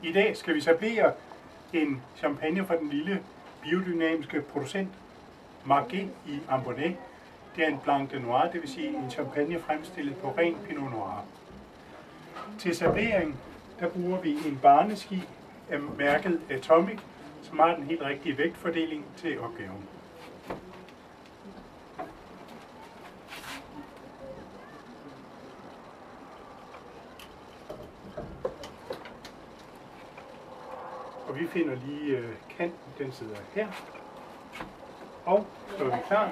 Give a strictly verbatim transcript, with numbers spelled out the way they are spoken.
I dag skal vi sablere en champagne fra den lille biodynamiske producent Marguet i Ambonnet. Det er en Blanc de Noir, det vil sige en champagne fremstillet på ren Pinot Noir. Til sablering der bruger vi en barneski af mærket Atomic, som har den helt rigtige vægtfordeling til opgaven. Og vi finder lige øh, kanten, den sidder her. Og så er vi klar.